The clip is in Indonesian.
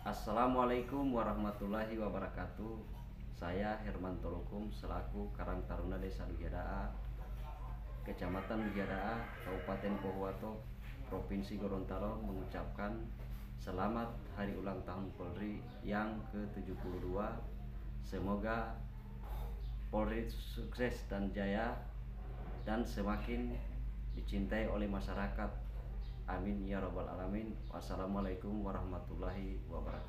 Assalamualaikum warahmatullahi wabarakatuh. Saya Herman Tolukum selaku Karang Taruna Desa Dugiadaa, Kecamatan Dugiadaa, Kabupaten Pohuwato, Provinsi Gorontalo mengucapkan selamat hari ulang tahun Polri yang ke-72. Semoga Polri sukses dan jaya dan semakin dicintai oleh masyarakat. Amin ya robbal alamin. Wassalamualaikum warahmatullahi wabarakatuh.